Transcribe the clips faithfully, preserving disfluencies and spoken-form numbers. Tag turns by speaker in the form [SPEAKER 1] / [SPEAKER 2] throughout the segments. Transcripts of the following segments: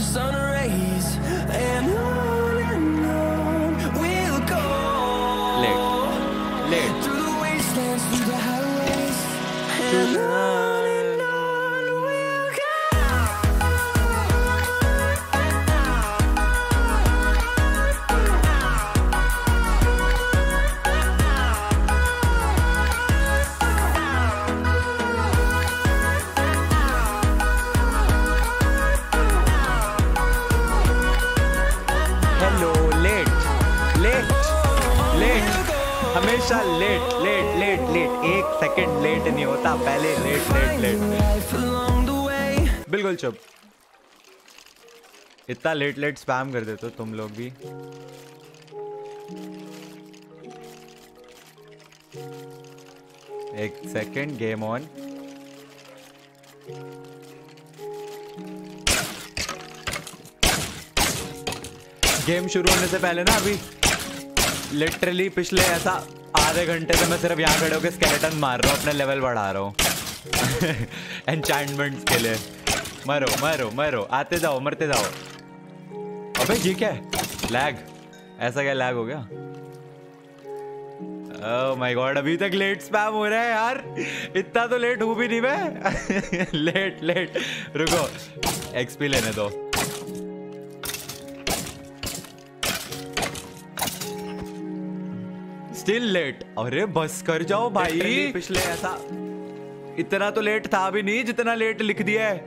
[SPEAKER 1] sun rays, and on and on we'll go.
[SPEAKER 2] Late, late.
[SPEAKER 1] Through the wastelands, through the highways, and on and on we'll go.
[SPEAKER 2] Hello, late late late, हमेशा late late late late, एक second late नहीं होता, पहले late late late.
[SPEAKER 1] Life along the way.
[SPEAKER 2] बिल्कुल चुप। इतना late late spam कर देते हो तुम लोग भी। एक सेकंड, गेम ऑन। गेम शुरू होने से पहले ना अभी लिटरली पिछले ऐसा आधे घंटे से मैं सिर्फ यहाँ खड़े होकर स्केलेटन मार रहा हूँ, अपना लेवल बढ़ा रहा हूँ एन्चेंटमेंट्स के लिए। मरो मरो मरो, आते जाओ, मरते जाओ। अबे ये क्या है? लैग? ऐसा क्या लैग हो गया? ओह माय गॉड, अभी तक लेट स्पैम हो रहा है यार। इतना तो लेट हूँ भी नहीं मैं। लेट लेट, रुको एक्सपी लेने दो। Still late. अरे बस कर जाओ भाई, पिछले ऐसा इतना तो लेट था भी नहीं जितना लेट लिख दिया है।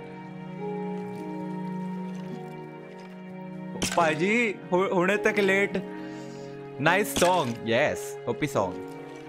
[SPEAKER 2] पाजी होने तक late. Nice song, yes OP song.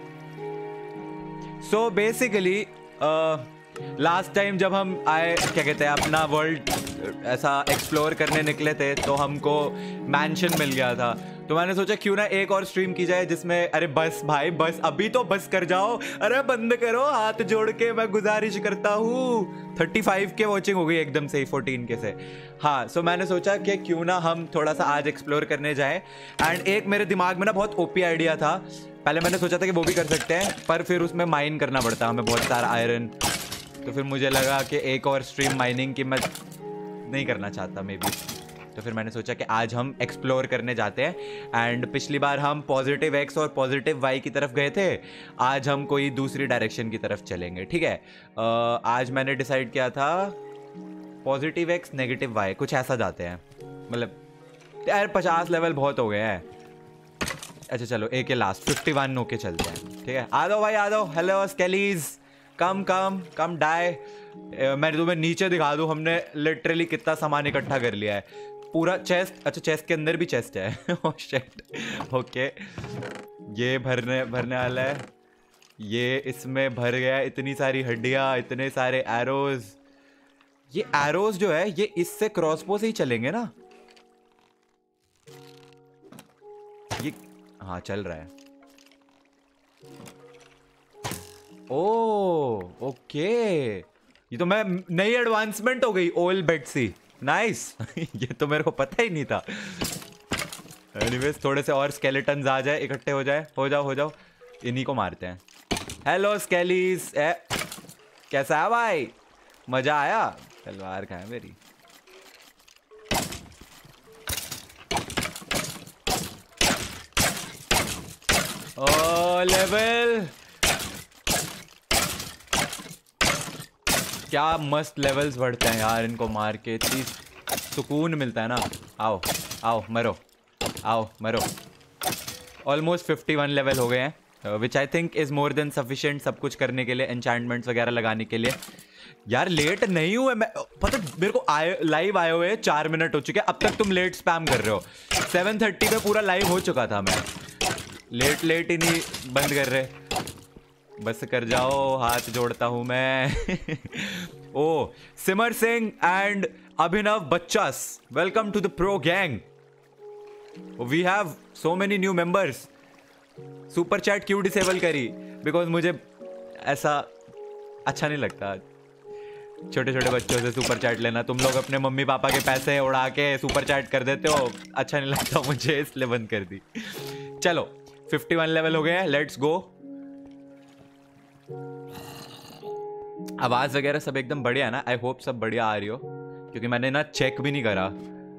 [SPEAKER 2] So basically last time जब हम आए, क्या कहते हैं, अपना वर्ल्ड ऐसा एक्सप्लोर करने निकले थे तो हमको मैंशन मिल गया था। तो मैंने सोचा क्यों ना एक और स्ट्रीम की जाए जिसमें, अरे बस भाई बस, अभी तो बस कर जाओ, अरे बंद करो, हाथ जोड़ के मैं गुजारिश करता हूँ। पैंतीस के वॉचिंग हो गई एकदम से ही चौदह के से। हाँ, सो मैंने सोचा कि क्यों ना हम थोड़ा सा आज एक्सप्लोर करने जाएं। एंड एक मेरे दिमाग में ना बहुत ओपी आइडिया था। पहले मैंने सोचा था कि वो भी कर सकते हैं, पर फिर उसमें माइन करना पड़ता हमें बहुत सारा आयरन। तो फिर मुझे लगा कि एक और स्ट्रीम माइनिंग की मैं नहीं करना चाहता मे बी। तो फिर मैंने सोचा कि आज हम एक्सप्लोर करने जाते हैं। एंड पिछली बार हम पॉजिटिव एक्स और पॉजिटिव वाई की तरफ गए थे, आज हम कोई दूसरी डायरेक्शन की तरफ चलेंगे, ठीक है। uh, आज मैंने डिसाइड किया था पॉजिटिव एक्स नेगेटिव वाई, कुछ ऐसा जाते हैं। मतलब यार पचास लेवल बहुत हो गए हैं। अच्छा चलो एक के लास्ट फिफ्टी वन होके चलते हैं, ठीक है। आ दो भाई आ दो। Hello skellies, come come come die. मैं तुम्हें नीचे दिखा दूँ, हमने लिटरली कितना सामान इकट्ठा कर लिया है। पूरा चेस्ट, अच्छा चेस्ट के अंदर भी चेस्ट है। Oh shit, okay. ये भरने भरने वाला है, ये इसमें भर गया। इतनी सारी हड्डियाँ, इतने सारे एरोज। ये एरोज जो है ये इससे क्रॉसबो से ही चलेंगे ना? ये हाँ चल रहा है। ओह ओके, ये तो मैं नई एडवांसमेंट हो गई ओल बेड सी। नाइस। ये तो मेरे को पता ही नहीं था। एनीवेज थोड़े से और स्केलेटन्स आ जाए, इकट्ठे हो जाए, हो जाओ हो जाओ, इन्हीं को मारते हैं। हेलो स्केलीज, ए कैसा है भाई? मजा आया? तलवार कहाँ है मेरी? ओ लेवल, क्या मस्त लेवल्स बढ़ते हैं यार इनको मार के, इतनी सुकून मिलता है ना। आओ आओ मरो, आओ मरो। ऑलमोस्ट फिफ्टी वन लेवल हो गए हैं, which I think is more than sufficient सब कुछ करने के लिए, एन्चेंटमेंट्स वगैरह लगाने के लिए। यार लेट नहीं हुए मैं, पता मेरे को आए लाइव आए हुए चार मिनट हो चुके हैं, अब तक तुम लेट स्पैम कर रहे हो। सेवन थर्टी पे पूरा लाइव हो चुका था मैं, लेट लेट ही नहीं बंद कर रहे। बस कर जाओ, हाथ जोड़ता हूं मैं। ओ सिमर सिंह एंड अभिनव बच्चास, welcome to the pro gang. We have so many new members. Super chat क्यों डिसेबल करी? बिकॉज मुझे ऐसा अच्छा नहीं लगता छोटे छोटे बच्चों से सुपर चैट लेना। तुम लोग अपने मम्मी पापा के पैसे उड़ा के सुपर चैट कर देते हो, अच्छा नहीं लगता मुझे, इसलिए बंद कर दी। चलो फिफ्टी वन लेवल हो गए हैं, लेट्स गो। आवाज वगैरह सब एकदम बढ़िया है ना? आई होप सब बढ़िया आ रही हो, क्योंकि मैंने ना चेक भी नहीं करा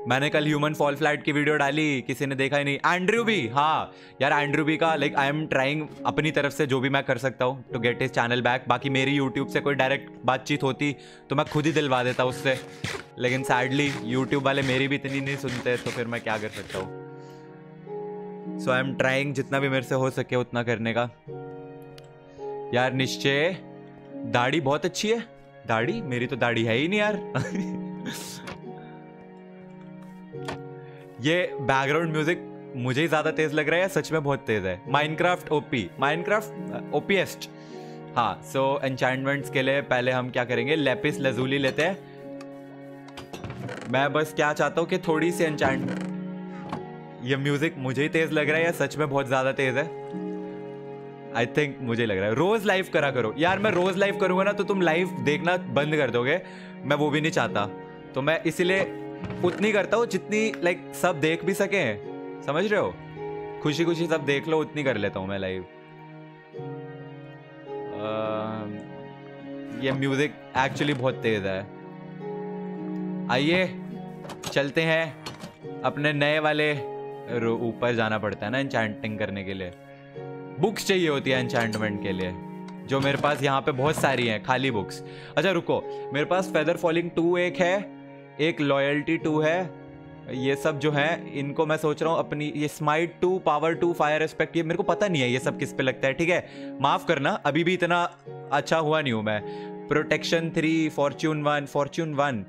[SPEAKER 2] मैंने कल ह्यूमन फॉल फ्लैट की वीडियो डाली, किसी ने देखा ही नहीं। एंड्रयू भी, हाँ यार एंड्रयू भी का लाइक आई एम ट्राइंग अपनी तरफ से जो भी मैं कर सकता हूँ to get his channel back. बाकी मेरी यूट्यूब से कोई डायरेक्ट बातचीत होती तो मैं खुद ही दिलवा देता उससे, लेकिन सैडली यूट्यूब वाले मेरी भी इतनी नहीं सुनते, तो फिर मैं क्या कर सकता हूँ। सो आई एम ट्राइंग जितना भी मेरे से हो सके उतना करने का। यार निश्चय दाढ़ी बहुत अच्छी है। दाढ़ी? मेरी तो दाढ़ी है ही नहीं यार। ये बैकग्राउंड म्यूजिक मुझे ही ज्यादा तेज लग रहा है या सच में बहुत तेज है? Minecraft OP, Minecraft OPest. हाँ, सो एन्चेंटमेंट्स के लिए पहले हम क्या करेंगे, लेपिस लजूली लेते हैं। मैं बस क्या चाहता हूँ कि थोड़ी सी एन्चेंट। ये म्यूजिक मुझे ही तेज लग रहा है या सच में बहुत ज्यादा तेज है? आई थिंक मुझे लग रहा है। रोज लाइव करा करो यार। मैं रोज लाइव करूंगा ना तो तुम लाइव देखना बंद कर दोगे, मैं वो भी नहीं चाहता। तो मैं इसीलिए उतनी करता हूँ जितनी लाइक सब देख भी सके, समझ रहे हो? खुशी खुशी सब देख लो, उतनी कर लेता हूँ मैं लाइव। ये म्यूजिक एक्चुअली बहुत तेज है। आइए चलते हैं अपने नए वाले। ऊपर जाना पड़ता है ना एन्चेंटिंग करने के लिए, बुक्स चाहिए होती है एन्चेंटमेंट के लिए, जो मेरे पास यहाँ पे बहुत सारी हैं खाली बुक्स। अच्छा रुको, मेरे पास फेदर फॉलिंग टू एक है, एक लॉयल्टी टू है। ये सब जो है इनको मैं सोच रहा हूँ अपनी, ये smite two, power two, fire respect, ये मेरे को पता नहीं है ये सब किस पे लगता है। ठीक है, माफ करना, अभी भी इतना अच्छा हुआ नहीं हूं मैं। Protection three, fortune one, fortune one,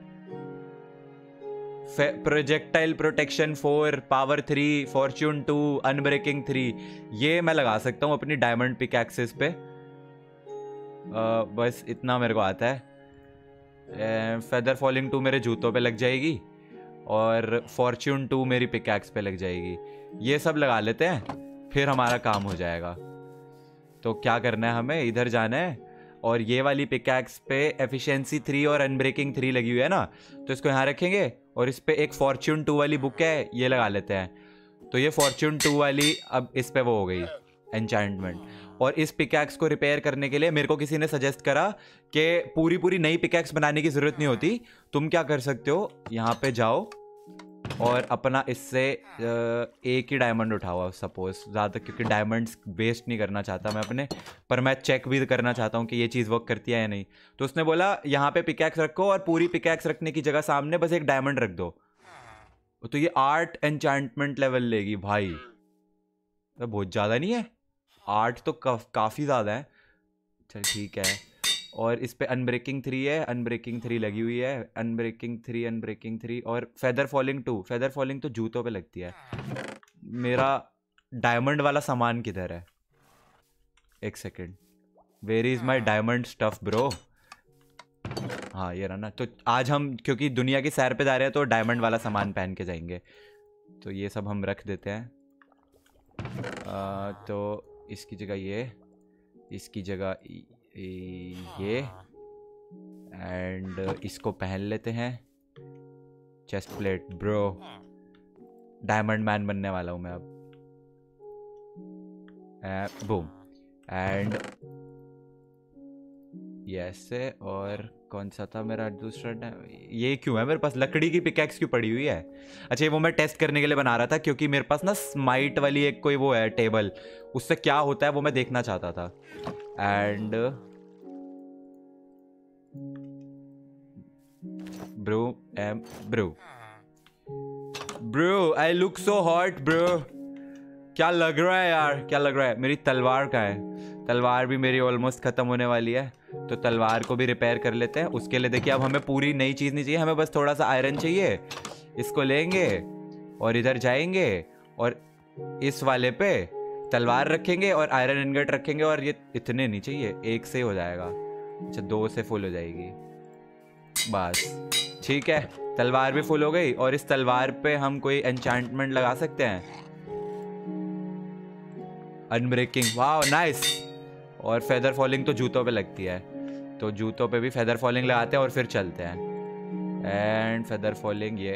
[SPEAKER 2] projectile protection four, power three, fortune two, unbreaking three, ये मैं लगा सकता हूँ अपनी डायमंड पिक एक्सेस पे। आ, बस इतना मेरे को आता है। फेदर फॉलिंग टू मेरे जूतों पे लग जाएगी और फॉर्च्यून टू मेरी पिकैक्स पे लग जाएगी। ये सब लगा लेते हैं, फिर हमारा काम हो जाएगा। तो क्या करना है, हमें इधर जाना है और ये वाली पिकैक्स पे एफिशिएंसी थ्री और अनब्रेकिंग थ्री लगी हुई है ना, तो इसको यहाँ रखेंगे और इस पे एक फॉर्च्यून टू वाली बुक है, ये लगा लेते हैं। तो ये फॉर्च्यून टू वाली अब इस पे वो हो गई एन्चेंटमेंट। और इस पिकैक्स को रिपेयर करने के लिए मेरे को किसी ने सजेस्ट करा कि पूरी पूरी नई पिकैक्स बनाने की ज़रूरत नहीं होती। तुम क्या कर सकते हो, यहाँ पे जाओ और अपना इससे एक ही डायमंड उठाओ सपोज, ज़्यादा, क्योंकि डायमंड्स वेस्ट नहीं करना चाहता मैं अपने, पर मैं चेक भी करना चाहता हूँ कि ये चीज़ वर्क करती है या नहीं। तो उसने बोला यहाँ पे पिकैक्स रखो और पूरी पिकैक्स रखने की जगह सामने बस एक डायमंड रख दो। तो ये आठ एन्चेंटमेंट लेवल लेगी भाई, तो बहुत ज़्यादा नहीं है, आठ तो का, काफ़ी ज़्यादा है। चल ठीक है। और इस पे अनब्रेकिंग थ्री है, अनब्रेकिंग थ्री लगी हुई है, अनब्रेकिंग थ्री, अनब्रेकिंग थ्री और feather falling two. Feather falling तो जूतों पे लगती है। मेरा डायमंड वाला सामान किधर है? एक second, where is my diamond stuff bro? हाँ ये रहा ना। तो आज हम क्योंकि दुनिया की सैर पे जा रहे हैं तो डायमंड वाला सामान पहन के जाएंगे, तो ये सब हम रख देते हैं। आ, तो इसकी जगह ये, इसकी जगह ये, एंड इसको पहन लेते हैं। Chest plate bro, diamond man बनने वाला हूँ मैं अब। बूम एंड ऐसे। और कौन सा था मेरा दूसरा? ये क्यों है मेरे पास लकड़ी की पिकैक्स क्यों पड़ी हुई है? अच्छा, वो मैं टेस्ट करने के लिए बना रहा था, क्योंकि मेरे पास ना स्माइट वाली एक कोई वो है टेबल, उससे क्या होता है वो मैं देखना चाहता था। And bro um bro bro I look so hot bro. क्या लग रहा है यार, क्या लग रहा है? मेरी तलवार कहाँ है? तलवार भी मेरी ऑलमोस्ट ख़त्म होने वाली है, तो तलवार को भी रिपेयर कर लेते हैं। उसके लिए देखिए, अब हमें पूरी नई चीज़ नहीं चाहिए, हमें बस थोड़ा सा आयरन चाहिए। इसको लेंगे और इधर जाएंगे और इस वाले पे तलवार रखेंगे और आयरन इनगट रखेंगे। और ये इतने नहीं चाहिए, एक से हो जाएगा। अच्छा, दो से फुल हो जाएगी बस। ठीक है, तलवार भी फुल हो गई। और इस तलवार पे हम कोई एन्चेंटमेंट लगा सकते हैं, अनब्रेकिंग, वाह नाइस। और फेदर फॉलिंग तो जूतों पे लगती है, तो जूतों पे भी फेदर फॉलिंग लगाते हैं और फिर चलते हैं। एंड फेदर फॉलिंग ये।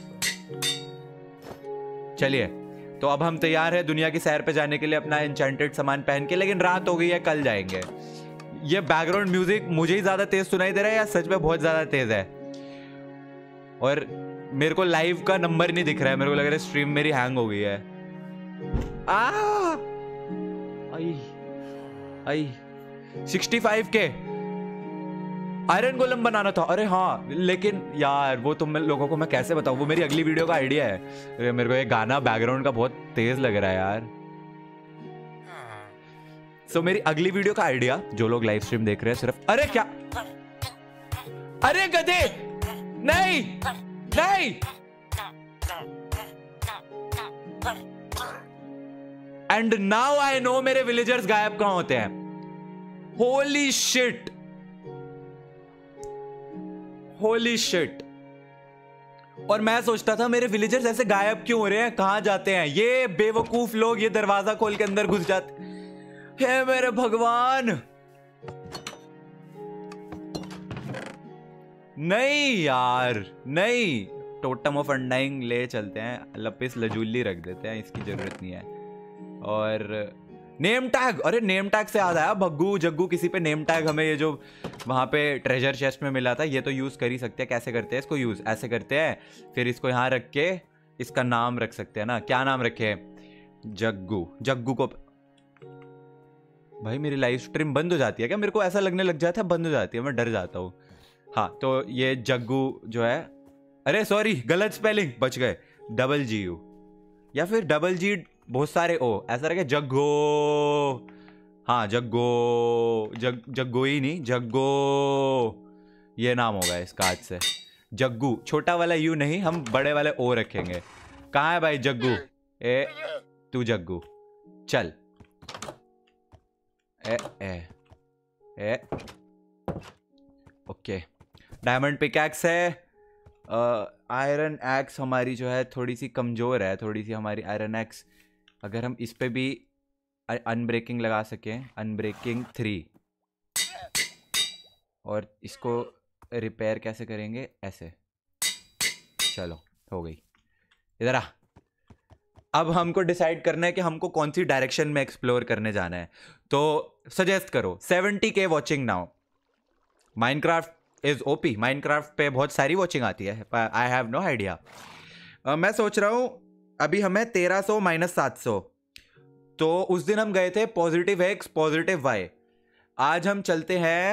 [SPEAKER 2] चलिए, तो अब हम तैयार हैं दुनिया की सैर पे जाने के लिए अपना एन्चेंटेड सामान पहन के। लेकिन रात हो गई है, कल जाएंगे। ये बैकग्राउंड म्यूजिक मुझे ही ज्यादा तेज सुनाई दे रहा है या सच में बहुत ज्यादा तेज है? और मेरे को लाइव का नंबर नहीं दिख रहा है, मेरे को लग रहा है स्ट्रीम मेरी हैंग हो गई है। आ आई आई सिक्सटी फाइव के आयरन गोलम बनाना था। अरे हाँ, लेकिन यार वो तुम लोगों को मैं कैसे बताऊं, वो मेरी अगली वीडियो का आइडिया है। मेरे को ये गाना बैकग्राउंड का बहुत तेज लग रहा है यार। सो so, मेरी अगली वीडियो का आइडिया, जो लोग लाइव स्ट्रीम देख रहे हैं सिर्फ, अरे क्या, अरे गधे, नहीं नहीं, एंड नाउ आई नो मेरे विलेजर्स गायब कहां होते हैं। Holy shit, holy shit. और मैं सोचता था मेरे विलेजर्स ऐसे गायब क्यों हो रहे हैं, कहां जाते हैं ये बेवकूफ लोग, ये दरवाजा खोल के अंदर घुस जाते। हे मेरे भगवान, नहीं यार नहीं। टोटम ऑफ अंडाइंग ले चलते हैं, लपिस लजूली रख देते हैं, इसकी जरूरत नहीं है। और नेम टैग, अरे नेम टैग से याद आया, भग्गू जग्गू किसी पे नेम टैग हमें ये जो वहां पे ट्रेजर चेस्ट में मिला था, ये तो यूज कर ही सकते हैं। कैसे करते हैं इसको यूज, ऐसे करते हैं, फिर इसको यहाँ रख के इसका नाम रख सकते हैं ना। क्या नाम रखे, जग्गू। जग्गू को, भाई मेरी लाइव स्ट्रीम बंद हो जाती है क्या, मेरे को ऐसा लगने लग जाता है बंद हो जाती है, मैं डर जाता हूँ। हाँ तो ये जग्गू जो है, अरे सॉरी गलत स्पेलिंग, बच गए, डबल जी यू या फिर डबल जी बहुत सारे ओ, ऐसा रखे जग्गो। हाँ जग्गो, जग जग्गो ही नहीं, जग्गो ये नाम होगा इसका आज से। जग्गू, छोटा वाला यू नहीं, हम बड़े वाले ओ रखेंगे। कहाँ है भाई जग्गू, ए तू जग्गू चल। ए ए ए ओके, डायमंड पिकैक्स है। आयरन एक्स हमारी जो है थोड़ी सी कमज़ोर है, थोड़ी सी हमारी आयरन एक्स। अगर हम इस पे भी अनब्रेकिंग लगा सकें, अनब्रेकिंग थ्री, और इसको रिपेयर कैसे करेंगे, ऐसे, चलो हो गई। इधर आ, अब हमको डिसाइड करना है कि हमको कौन सी डायरेक्शन में एक्सप्लोर करने जाना है। तो सजेस्ट करो। Seventy K watching now. Minecraft is OP, Minecraft पे बहुत सारी वॉचिंग आती है, आई हैव नो आइडिया। मैं सोच रहा हूँ अभी हमें तेरह सौ माइनस सात सौ, तो उस दिन हम गए थे पॉजिटिव एक्स पॉजिटिव वाई। आज हम चलते हैं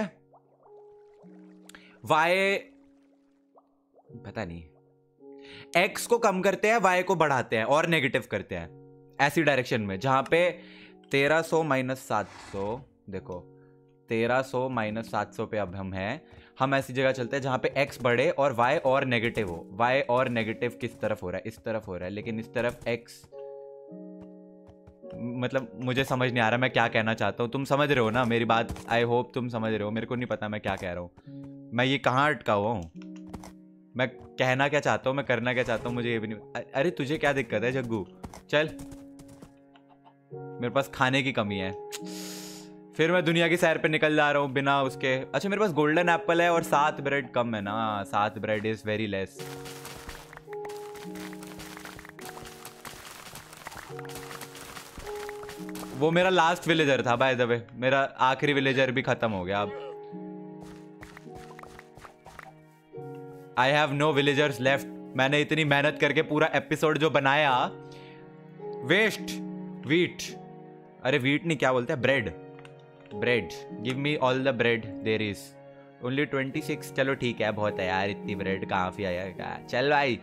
[SPEAKER 2] वाई, पता नहीं, एक्स को कम करते हैं, वाई को बढ़ाते हैं और नेगेटिव करते हैं, ऐसी डायरेक्शन में जहां पे तेरह सौ माइनस सात सौ, देखो तेरह सौ माइनस सात सौ पे अब हम हैं। हम ऐसी जगह चलते हैं जहां पे x बढ़े और y और नेगेटिव हो। y और नेगेटिव किस तरफ हो रहा है, इस तरफ हो रहा है, लेकिन इस तरफ x, मतलब मुझे समझ नहीं आ रहा मैं क्या कहना चाहता हूँ। तुम समझ रहे हो ना मेरी बात, आई होप तुम समझ रहे हो। मेरे को नहीं पता मैं क्या कह रहा हूँ, मैं ये कहाँ अटका हुआ हूँ, मैं कहना क्या चाहता हूँ, मैं करना क्या चाहता हूँ, मुझे ये भी नहीं। अरे तुझे क्या दिक्कत है जग्गू, चल, मेरे पास खाने की कमी है। फिर मैं दुनिया की सैर पे निकल जा रहा हूँ बिना उसके। अच्छा मेरे पास गोल्डन एप्पल है और सात ब्रेड कम है ना, सात ब्रेड इज वेरी लेस। वो मेरा लास्ट विलेजर था बाय द वे, मेरा आखिरी विलेजर भी खत्म हो गया अब। I have no villagers left. मैंने इतनी मेहनत करके पूरा एपिसोड जो बनाया, वेस्ट वीट, अरे वीट नहीं क्या बोलते हैं, bread, bread, give me all the bread there is only twenty six. चलो ठीक है, बहुत है यार, इतनी ब्रेड काफी आया। चल भाई,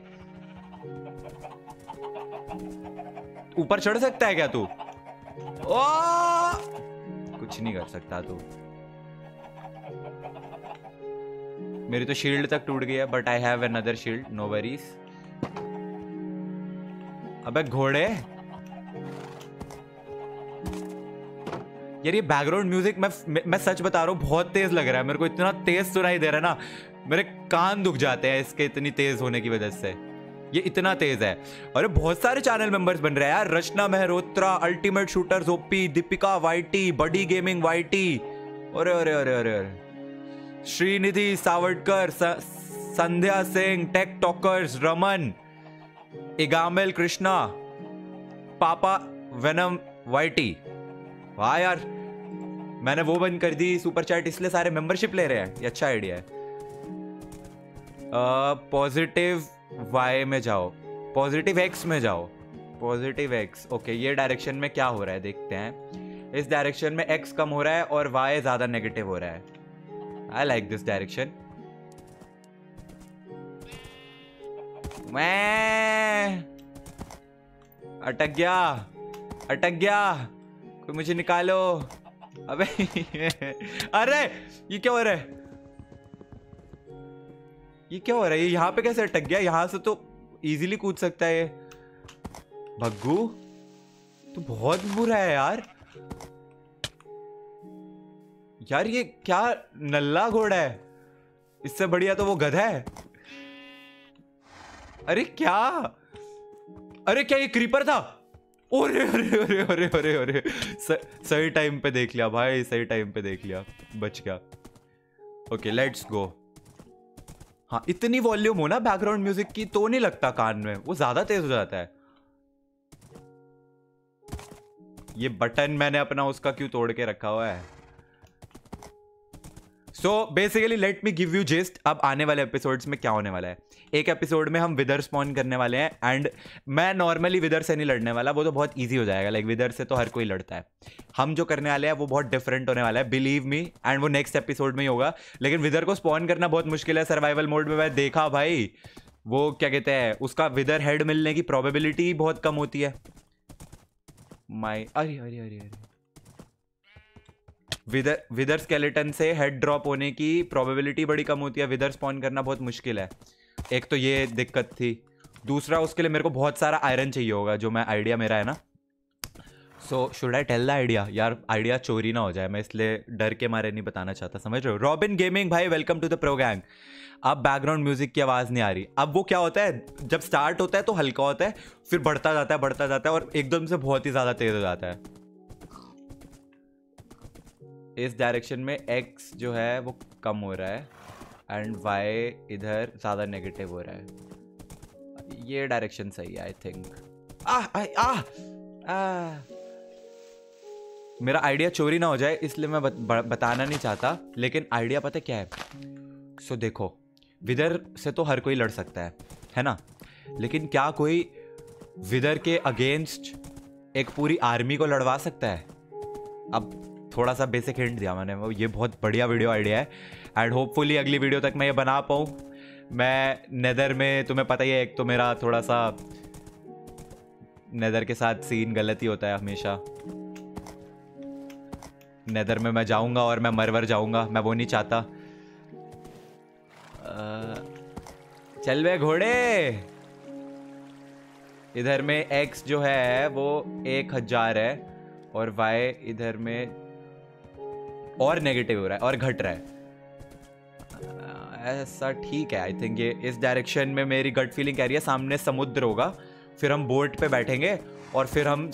[SPEAKER 2] ऊपर चढ़ सकता है क्या तू? ओ कुछ नहीं कर सकता तू। मेरी तो शील्ड तक टूट गई है, but I have another shield, no worries. अबे घोड़े, यार ये बैकग्राउंड म्यूजिक, मैं मैं सच बता रहा हूँ बहुत तेज लग रहा है मेरे को, इतना तेज सुनाई दे रहा है ना, मेरे कान दुख जाते हैं इसके इतनी तेज होने की वजह से। ये इतना तेज है। अरे बहुत सारे चैनल मेंबर्स बन रहे हैं यार, Rachna Mehrotra, ultimate shooters OP, Deepika YT, buddy gaming YT, अरे अरे अरे अरे अरे श्रीनिधि सावड़कर, संध्या सिंह, टेक टॉकर्स, रमन, इगामेल कृष्णा, पापा वेनम वाईटी। वाह यार, मैंने वो बंद कर दी सुपर चैट, इसलिए सारे मेंबरशिप ले रहे हैं, ये अच्छा आइडिया है। पॉजिटिव वाई में जाओ, पॉजिटिव एक्स में जाओ, पॉजिटिव एक्स। ओके, ये डायरेक्शन में क्या हो रहा है देखते हैं। इस डायरेक्शन में एक्स कम हो रहा है और वाई ज्यादा नेगेटिव हो रहा है। I like this direction. मैं अटक गया, अटक गया, कोई मुझे निकालो। अबे अरे ये क्या हो रहा है, ये क्या हो रहा है, ये यहाँ पे कैसे अटक गया? यहाँ से तो इजीली कूद सकता है ये। भग्गू तो बहुत बुरा है यार। यार ये क्या नल्ला घोड़ा है, इससे बढ़िया तो वो गधा है। अरे क्या, अरे क्या ये क्रीपर था? अरे अरे अरे अरे अरे अरे सही टाइम पे देख लिया भाई, सही टाइम पे देख लिया, बच गया। Okay let's go. हाँ, इतनी वॉल्यूम हो ना बैकग्राउंड म्यूजिक की तो नहीं लगता कान में, वो ज्यादा तेज हो जाता है। ये बटन मैंने अपना उसका क्यों तोड़ के रखा हुआ है? So basically let me give you gist. अब आने वाले एपिसोड्स में क्या होने वाला है, एक एपिसोड में हम विदर स्पॉन करने वाले हैं। एंड मैं नॉर्मली विदर से नहीं लड़ने वाला, वो तो बहुत इजी हो जाएगा। लाइक विदर से तो हर कोई लड़ता है। हम जो करने वाले हैं वो बहुत डिफरेंट होने वाला है, बिलीव मी। एंड वो नेक्स्ट एपिसोड में ही होगा। लेकिन विदर को स्पॉन करना बहुत मुश्किल है सर्वाइवल मोड में। मैं देखा भाई, वो क्या कहते हैं, उसका विदर हेड मिलने की प्रोबेबिलिटी बहुत कम होती है। माई अरे अरे अरे अरे विदर विदर स्केलेटन से हेड ड्रॉप होने की प्रोबेबिलिटी बड़ी कम होती है। विदर स्पॉन करना बहुत मुश्किल है। एक तो ये दिक्कत थी, दूसरा उसके लिए मेरे को बहुत सारा आयरन चाहिए होगा, जो मैं आइडिया मेरा है ना। So should I tell the idea? यार आइडिया चोरी ना हो जाए, मैं इसलिए डर के मारे नहीं बताना चाहता, समझ रहे हो? रॉबिन गेमिंग भाई welcome to the pro gang. अब बैकग्राउंड म्यूजिक की आवाज नहीं आ रही। अब वो क्या होता है, जब स्टार्ट होता है तो हल्का होता है, फिर बढ़ता जाता है बढ़ता जाता है और एकदम से बहुत ही ज्यादा तेज हो जाता है। इस डायरेक्शन में एक्स जो है वो कम हो रहा है एंड वाई इधर ज्यादा नेगेटिव हो रहा है। ये डायरेक्शन सही है आई थिंक। आ, आ, आ, आ, मेरा आइडिया चोरी ना हो जाए इसलिए मैं बत, बताना नहीं चाहता, लेकिन आइडिया पता क्या है? सो देखो, विदर से तो हर कोई लड़ सकता है है ना, लेकिन क्या कोई विदर के अगेंस्ट एक पूरी आर्मी को लड़वा सकता है? अब थोड़ा सा बेसिक हिंट दिया मैंने, वो ये बहुत बढ़िया वीडियो आइडिया है। एंड होपफुली अगली वीडियो तक मैं ये बना पाऊँ। मैं नेदर में, तुम्हें पता ही है, एक तो मेरा थोड़ा सा नेदर के साथ सीन गलत ही होता है हमेशा। नेदर में मैं जाऊंगा और मैं मरवर जाऊंगा, मैं वो नहीं चाहता। आ, चल बे घोड़े। इधर में एक्स जो है वो एक हजार है और वाई इधर में और नेगेटिव हो रहा है और घट रहा है। ऐसा ठीक है आई थिंक। ये इस डायरेक्शन में मेरी गट फीलिंग कह रही है सामने समुद्र होगा, फिर हम बोट पे बैठेंगे और फिर हम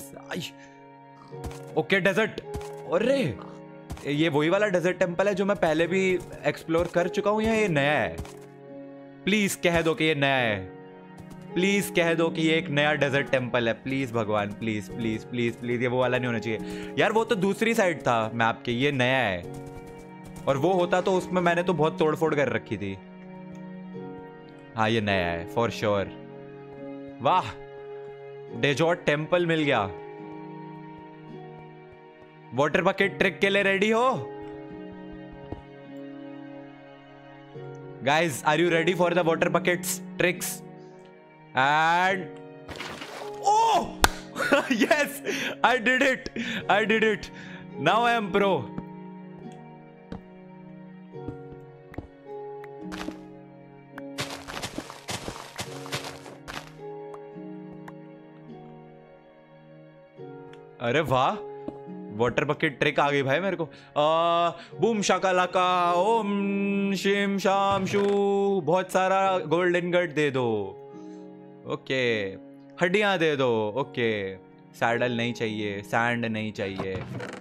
[SPEAKER 2] ओके डेजर्ट। अरे ये वही वाला डेजर्ट टेम्पल है जो मैं पहले भी एक्सप्लोर कर चुका हूं या ये नया है? प्लीज कह दो कि ये नया है, प्लीज कह दो कि ये एक नया डेजर्ट टेम्पल है। प्लीज भगवान, प्लीज प्लीज प्लीज प्लीज, ये वो वाला नहीं होना चाहिए यार। वो तो दूसरी साइड था मैप के, ये नया है। और वो होता तो उसमें मैंने तो बहुत तोड़फोड़ कर रखी थी। हाँ ये नया है फॉर श्योर। वाह, डेजर्ट टेम्पल मिल गया। वाटर बकेट ट्रिक के लिए रेडी हो guys? Are you ready for the water buckets tricks? And oh yes, I did it, I did it. Now I am pro. अरे वाह, वाटर बकेट ट्रिक आ गई भाई मेरे को। आ, बूम शाकालाका ओम शिम शाम शू। बहुत सारा गोल्डन गट दे दो। ओके, हड्डियां दे दो। ओके, सैडल नहीं चाहिए, सैंड नहीं चाहिए,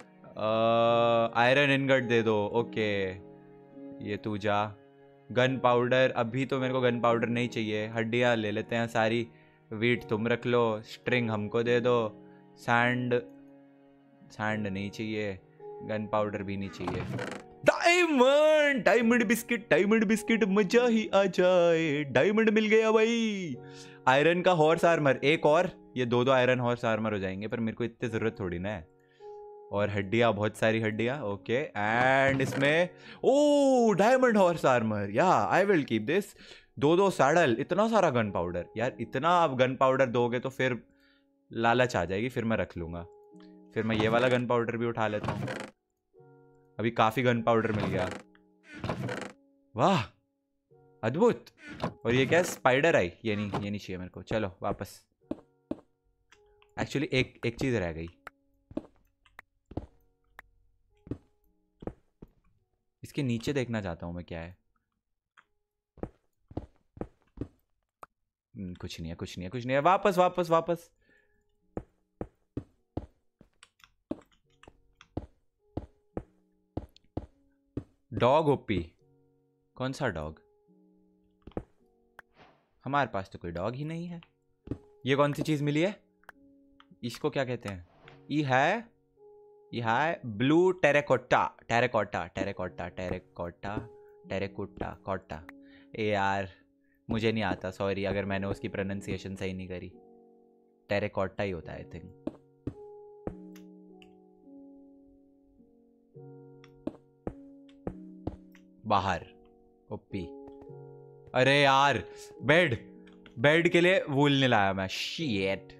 [SPEAKER 2] आयरन इनगट दे दो। ओके, ये तू जा। गन पाउडर, अभी तो मेरे को गन पाउडर नहीं चाहिए, हड्डियां ले लेते हैं सारी। वीट तुम रख लो, स्ट्रिंग हमको दे दो। सैंड सैंड नहीं चाहिए, गन पाउडर भी नहीं चाहिए। Diamond diamond biscuit diamond biscuit मजा ही आ जाए। डायमंड मिल गया भाई। आयरन का हॉर्स आर्मर एक और, ये दो दो आयरन हॉर्स आर्मर हो जाएंगे, पर मेरे को इतनी जरूरत थोड़ी ना है। और हड्डियां, बहुत सारी हड्डियां। ओके एंड इसमें ओ डायमंड हॉर्स आर्मर, या आई विल कीप दिस। दो दो सैडल, इतना सारा गन पाउडर यार, इतना आप गन पाउडर दोगे तो फिर लालच आ जाएगी, फिर मैं रख लूंगा। फिर मैं ये वाला गन पाउडर भी उठा लेता हूँ। अभी काफी गन पाउडर मिल गया। वाह अद्भुत। और ये क्या, स्पाइडर आई? ये नहीं, ये नहीं चाहिए मेरे को। चलो वापस। एक्चुअली एक एक चीज रह गई। इसके नीचे देखना चाहता हूं मैं, क्या है। कुछ नहीं है, कुछ नहीं है, कुछ नहीं है। वापस वापस वापस। डॉग ओपी, कौन सा डॉग? हमारे पास तो कोई डॉग ही नहीं है। ये कौन सी चीज मिली है? इसको क्या कहते हैं? ये है, ये है blue terracotta. Terracotta terracotta terracotta terracotta cotta. ए यार मुझे नहीं आता, सॉरी अगर मैंने उसकी प्रोनाउंसिएशन सही नहीं करी। टेरेकोटा ही होता है आई थिंक। बाहर ओपी। अरे यार बेड, बेड के लिए वूल नहीं लाया मैं। शीट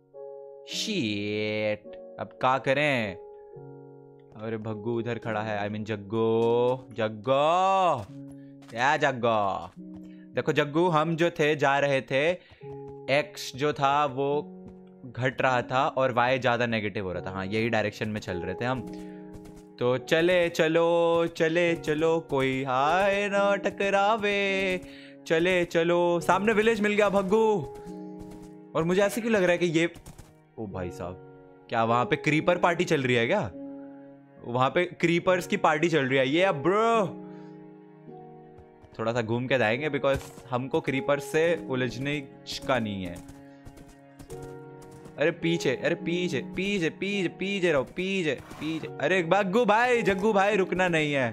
[SPEAKER 2] शीट, अब क्या करें? अरे भग्गू उधर खड़ा है, आई मीन जग्गो। जग्गो या जग्गो, देखो जग्गू, हम जो थे जा रहे थे, एक्स जो था वो घट रहा था और वाई ज्यादा नेगेटिव हो रहा था। हाँ यही डायरेक्शन में चल रहे थे हम। तो चले चलो चले चलो, कोई हाय ना टकरावे। चले चलो, सामने विलेज मिल गया भग्गू। और मुझे ऐसे क्यों लग रहा है कि ये, ओ भाई साहब, क्या वहां पे क्रीपर पार्टी चल रही है क्या? वहां पे क्रीपर्स की पार्टी चल रही है ये ब्रो। थोड़ा सा घूम के जाएंगे बिकॉज हमको क्रीपर्स से उलझने का नहीं है। अरे पीछे, अरे पीछे पीछे पीछे पीछे रहो, पीछे पीछे। अरे भग्गू भाई, जग्गू भाई, रुकना नहीं है।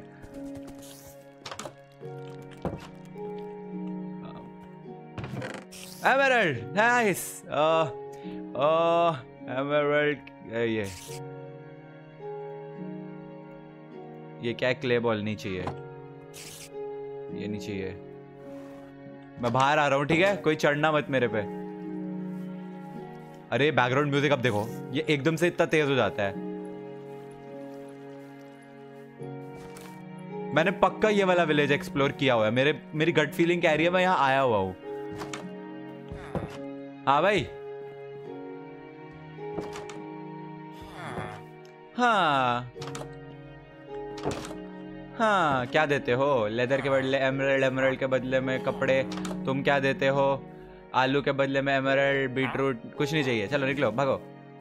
[SPEAKER 2] Emerald nice. एमरल्ड, ये ये क्या है? क्ले बॉल नहीं चाहिए, ये नहीं चाहिए। मैं बाहर आ रहा हूँ, ठीक है? कोई चढ़ना मत मेरे पे। अरे बैकग्राउंड म्यूजिक अब देखो, ये एकदम से इतना तेज हो जाता है। मैंने पक्का ये वाला विलेज एक्सप्लोर किया हुआ है। मेरे मेरी गट फीलिंग कह रही है मैं यहाँ आया हुआ हूँ। हाँ भाई, हाँ हाँ, क्या देते हो? लेदर के बदले एमरल्ड, एमरल्ड के बदले में कपड़े। तुम क्या देते हो? आलू के बदले में एमरल्ड, बीटरूट। कुछ नहीं चाहिए, चलो निकलो, भागो।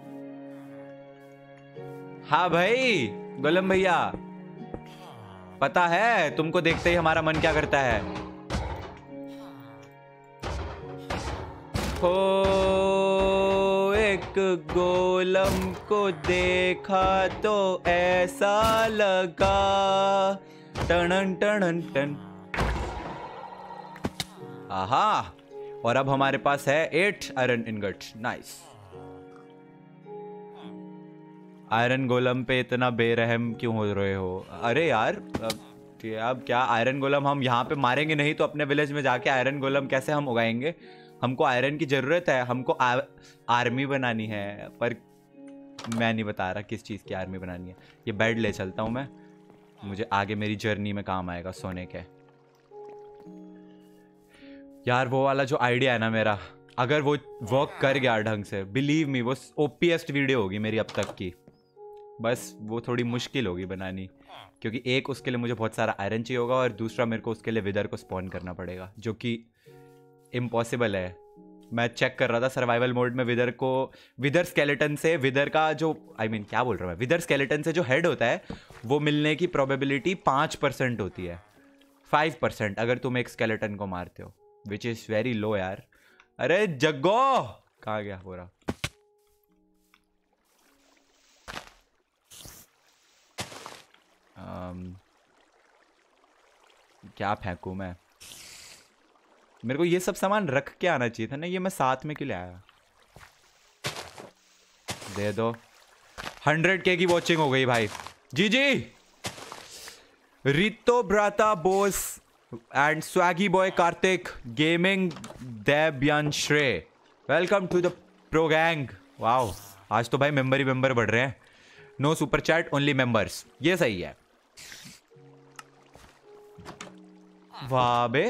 [SPEAKER 2] हाँ भाई गोलम भैया, पता है तुमको देखते ही हमारा मन क्या करता है। हो एक गोलम को देखा तो ऐसा लगा, टन टन टन। आहा, और अब हमारे पास है eight iron ingots. Nice. Iron golem पे इतना बेरहम क्यों हो रहे हो? अरे यार अब, अब क्या आयरन गोलम हम यहाँ पे मारेंगे नहीं तो अपने विलेज में जाके आयरन गोलम कैसे हम उगाएंगे? हमको आयरन की जरूरत है, हमको आ, आर्मी बनानी है, पर मैं नहीं बता रहा किस चीज़ की आर्मी बनानी है। ये बेड ले चलता हूँ मैं, मुझे आगे मेरी जर्नी में काम आएगा सोने के। यार वो वाला जो आइडिया है ना मेरा, अगर वो वर्क कर गया ढंग से, बिलीव मी वो ओपीएस्ट वीडियो होगी मेरी अब तक की। बस वो थोड़ी मुश्किल होगी बनानी, क्योंकि एक उसके लिए मुझे बहुत सारा आयरन चाहिए होगा और दूसरा मेरे को उसके लिए विदर को स्पॉन करना पड़ेगा, जो कि इम्पॉसिबल है। मैं चेक कर रहा था सर्वाइवल मोड में, विदर को, विदर स्केलेटन से, विदर का जो आई I मीन mean, क्या बोल रहा हूँ मैं, विदर स्केलेटन से जो हेड होता है वो मिलने की प्रोबेबिलिटी पाँच परसेंट होती है। फाइव परसेंट अगर तुम एक स्केलेटन को मारते हो, विच इज़ वेरी लो यार। अरे जग्गो कहाँ गया हो रहा? um, क्या फेंकूं मैं? मेरे को ये सब सामान रख के आना चाहिए था ना, ये मैं साथ में क्यों ले आया? दे दो। हंड्रेड के की वॉचिंग हो गई भाई। जी जी। Rito Brata Bose and swaggy boy Kartik gaming Debyan Shrey, welcome to the pro gang. Wow, आज तो भाई मेंबर ही मेंबर बढ़ रहे हैं। No super chat, only members, ये सही है। वाह बे।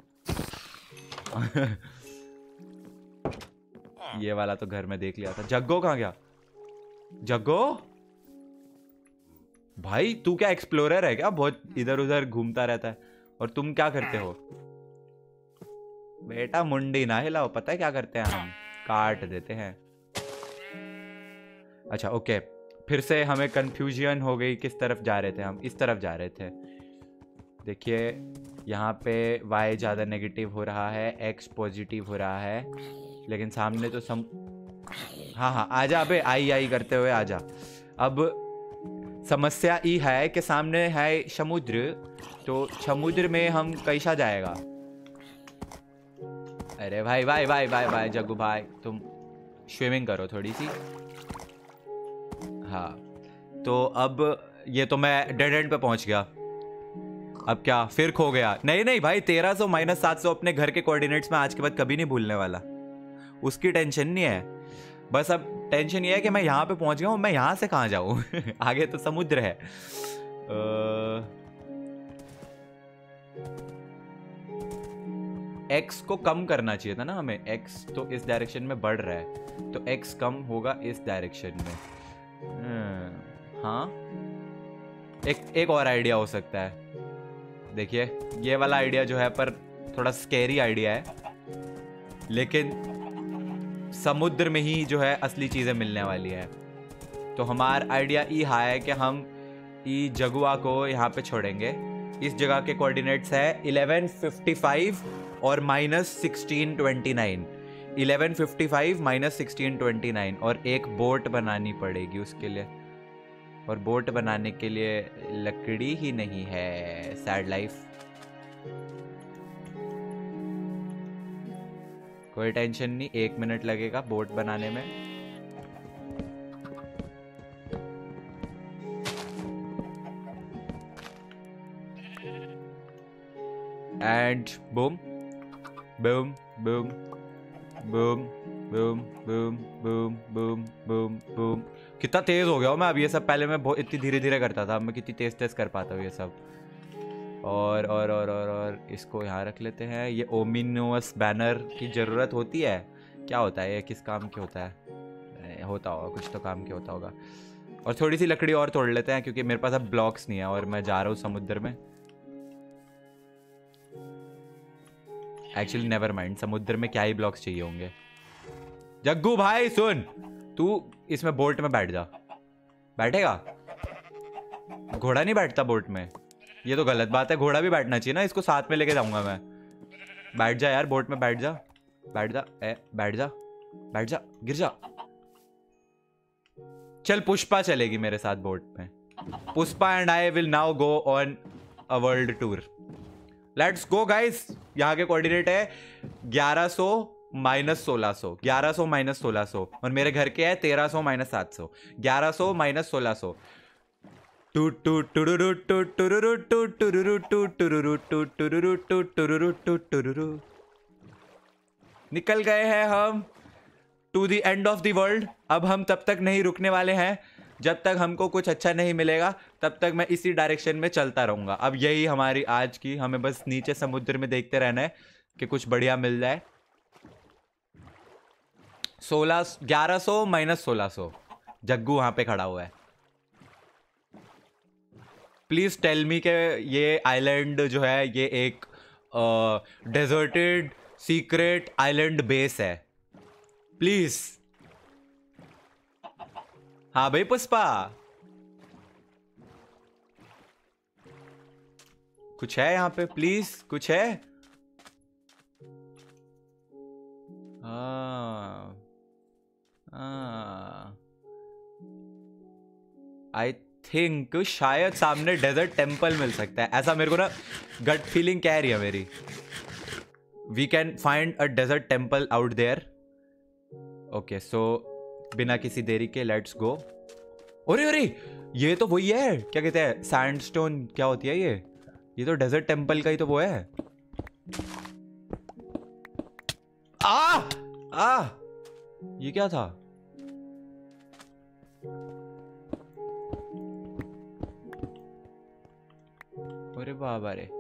[SPEAKER 2] ये वाला तो घर में देख लिया था। जग्गो कहाँ गया? जग्गो भाई तू क्या एक्सप्लोरर है क्या? बहुत इधर उधर घूमता रहता है। और तुम क्या करते हो? बेटा मुंडी ना हिलाओ, पता है क्या करते हैं हम? काट देते हैं। अच्छा ओके, फिर से हमें कंफ्यूजन हो गई। किस तरफ जा रहे थे हम? इस तरफ जा रहे थे। देखिए यहाँ पे y ज़्यादा नेगेटिव हो रहा है, x पॉजिटिव हो रहा है, लेकिन सामने तो सम... हाँ हाँ आजा अबे, आई आई करते हुए आजा। अब समस्या ई है कि सामने है समुद्र, तो समुद्र में हम कैसा जाएगा? अरे भाई भाई भाई भाई भाई जग्गू भाई, तुम स्विमिंग करो थोड़ी सी। हाँ तो अब ये तो मैं डेड एंड पे पहुंच गया। अब क्या फिर खो गया? नहीं नहीं भाई, तेरह सौ माइनस सात सौ अपने घर के कोऑर्डिनेट्स में आज के बाद कभी नहीं भूलने वाला। उसकी टेंशन नहीं है, बस अब टेंशन ये है कि मैं यहाँ पे पहुंच गया हूँ, मैं यहाँ से कहाँ जाऊँ? आगे तो समुद्र है। एक्स को कम करना चाहिए था ना हमें। एक्स तो इस डायरेक्शन में बढ़ रहा है, तो एक्स कम होगा इस डायरेक्शन में। हाँ एक एक और आइडिया हो सकता है। देखिए ये वाला आइडिया जो है पर थोड़ा स्कैरी आइडिया है, लेकिन समुद्र में ही जो है असली चीजें मिलने वाली है। तो हमारा आइडिया ई है कि हम ई जगुआ को यहाँ पे छोड़ेंगे। इस जगह के कोऑर्डिनेट्स है इलेवन फिफ्टी फाइव और minus sixteen twenty nine. Eleven fifty five minus sixteen twenty nine, और एक बोट बनानी पड़ेगी उसके लिए। और बोट बनाने के लिए लकड़ी ही नहीं है। Sad life. कोई टेंशन नहीं, एक मिनट लगेगा बोट बनाने में। And boom boom boom boom boom boom boom boom boom boom. कितना तेज हो गया हूँ मैं अब ये सब। पहले मैं बहुत इतनी धीरे धीरे करता था, अब मैं कितनी तेज तेज कर पाता हूँ ये सब। और और और और और इसको यहाँ रख लेते हैं। ये ओमिनोस बैनर की ज़रूरत होती है? क्या होता है ये, किस काम के होता है? होता होगा कुछ तो काम के होता होगा। और थोड़ी सी लकड़ी और तोड़ लेते हैं, क्योंकि मेरे पास अब ब्लॉक्स नहीं है और मैं जा रहा हूँ समुद्र में। एक्चुअली नेवर माइंड, समुद्र में क्या ही ब्लॉक्स चाहिए होंगे। जग्गू भाई सुन, तू इसमें बोट में बैठ जा। बैठेगा? घोड़ा नहीं बैठता बोट में, ये तो गलत बात है। घोड़ा भी बैठना चाहिए ना, इसको साथ में लेके जाऊंगा मैं। बैठ जा यार बोट में, बैठ जा बैठ जा ए, बैठ जा बैठ जा, गिर जा। चल पुष्पा चलेगी मेरे साथ बोट में। Pushpa and I will now go on a world tour. Let's go guys. यहाँ के कोऑर्डिनेट है ग्यारह सौ माइनस सोलह सौ, ग्यारह सौ माइनस सोलह सौ, और मेरे घर के है तेरह सौ माइनस सात सौ। ग्यारह सौ माइनस सोलह सौ। टू टू टुरुरु टू टुरुरु टू टुरुरु टू टुरुरु टू टुरुरु टू टुरुरु टू टुरुरु। निकल गए हैं हम to the end of the world. अब हम तब तक नहीं रुकने वाले हैं जब तक हमको कुछ अच्छा नहीं मिलेगा, तब तक मैं इसी डायरेक्शन में चलता रहूंगा। अब यही हमारी आज की, हमें बस नीचे समुद्र में देखते रहना है कि कुछ बढ़िया मिल जाए। सोलह ग्यारह सौ माइनस सोलह सौ। जग्गू वहां पे खड़ा हुआ है। प्लीज टेल मी के ये आइलैंड जो है ये एक डेजर्टेड सीक्रेट आइलैंड बेस है? प्लीज। हाँ भाई पुष्पा, कुछ है यहाँ पे? प्लीज कुछ है? आई थिंक शायद सामने डेजर्ट टेम्पल मिल सकता है, ऐसा मेरे को ना गट फीलिंग कह रही है मेरी। We can find a desert temple out there. Okay so बिना किसी देरी के लेट्स गो। अरे अरे ये तो वही है, क्या कहते हैं सैंडस्टोन, क्या होती है ये ये तो डेजर्ट टेम्पल का ही तो वो है। आ आ ये क्या था? अरे बाबा रे,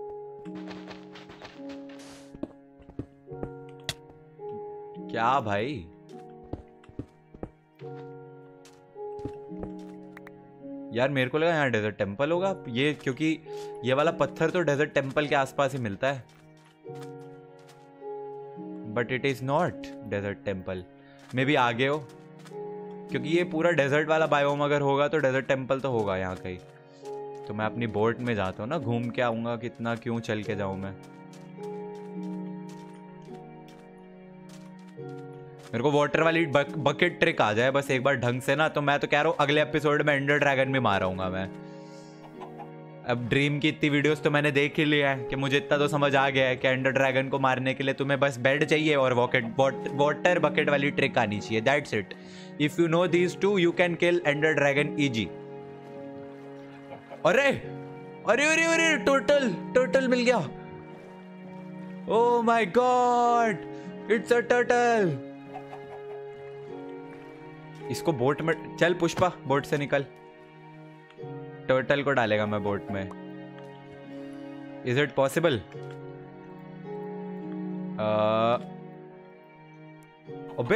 [SPEAKER 2] क्या भाई? यार मेरे को लगा यहाँ डेजर्ट टेम्पल होगा ये, क्योंकि ये वाला पत्थर तो डेजर्ट टेम्पल के आसपास ही मिलता है। But it is not desert temple. Maybe आगे हो, क्योंकि ये पूरा डेजर्ट वाला बायोम अगर होगा तो डेजर्ट टेम्पल तो होगा यहाँ कहीं। तो मैं अपनी बोट में जाता हूँ ना, घूम के आऊंगा, कितना क्यों चल के जाऊं मैं। मेरे को वाटर वाली बक, बकेट ट्रिक आ जाए बस एक बार ढंग से ना, तो मैं तो कह रहा हूँ अगले एपिसोड में एंडर ड्रैगन भी मारूंगा मैं। अब ड्रीम की इतनी वीडियोस तो मैंने देख ही लिया है कि मुझे इतना तो समझ आ गया है कि एंडर ड्रैगन को मारने के लिए तुम्हें बस बेड चाहिए और वॉकेट वाटर बकेट वाली ट्रिक आनी चाहिए, that's it. If you know these two you can kill ender dragon easy. अरे अरे अरे अरे टोटल टोटल मिल गया। Oh my god it's a turtle. इसको बोट में चल पुष्पा, बोट से निकल। टर्टल को डालेगा मैं बोट में। Is it possible? अबे